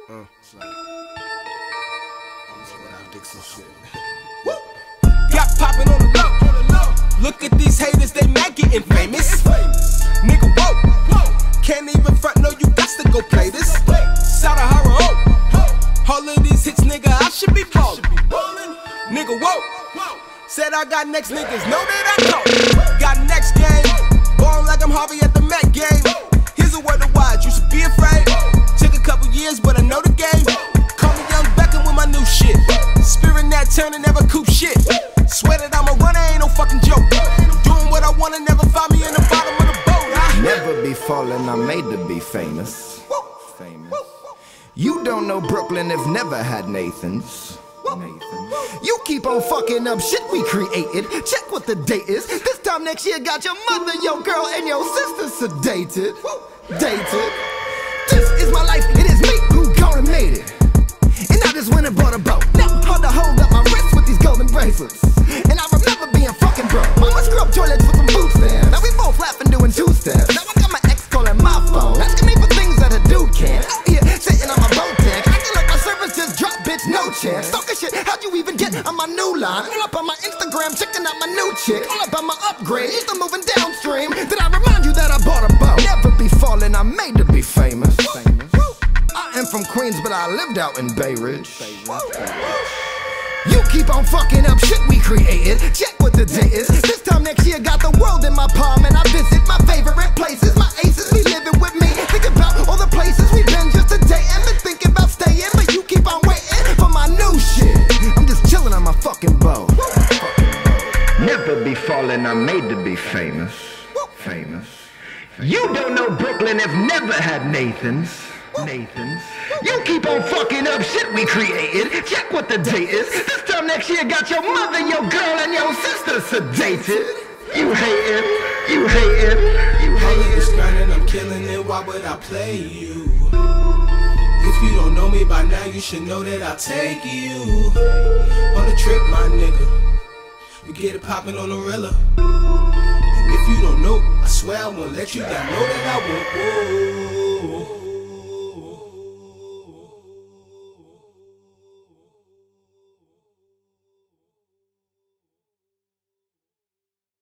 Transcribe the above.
Got poppin' on the low. Look at these haters, they mad getting famous. Nigga, whoa. Can't even front, no, you got to go play this. Shout out Hara, oh. All of these hits, nigga, I should be ballin'. Nigga, whoa. Said I got next niggas, know that I know. Got next game. Ballin' like I'm Harvey at the Met game. Here's a word of wise, you should be afraid. Took a couple years, but I know the game. Call me Young Beckham with my new shit. Spirit that turnin', never coop shit. Swear that I'm a runner, ain't no fucking joke. Doing what I wanna, never find me in the bottom of the boat. Never be falling, I'm made to be famous. You don't know Brooklyn if never had Nathans. You keep on fucking up shit we created. Check what the date is. This time next year got your mother, your girl, and your sister sedated. Dated. This is my life, it is me who gone and made it. And I just went and bought a boat. Now hard to hold up my wrist with these golden bracelets. And I remember being fucking broke. Mama scrubbed toilets with some boot stands. Now we both laughing doing two-steps. Now I got my ex calling my phone, asking me for things that a dude can't. Out here sitting on my boat deck, acting like my service just dropped, bitch, no chance. Stalker shit, how'd you even get on my new line? All up on my Instagram, checking out my new chick. All up on my upgrade, used to moving downstream. Did I remind you that I bought a boat? Never be falling, I'm made to be famous. I am from Queens, but I lived out in Bay Ridge. You keep on fucking up shit we created. Check what the date is. This time next year got the world in my palm, and I visit my favorite places. My aces be living with me. Think about all the places we've been just today, and been thinking about staying, but you keep on waiting for my new shit. I'm just chilling on my fucking boat. Never be falling, I'm made to be famous. You don't know Brooklyn if never had Nathans. You keep on fucking up shit we created. Check what the date is. This time next year got your mother, your girl, and your sister sedated. You hatin'. Haters grinding, I'm killing it, why would I play you? If you don't know me by now, you should know that I'll take you on a trip, my nigga. We get it poppin' on the Rilla. And if you don't know, I swear I won't let you down. Know that I won't. Whoa.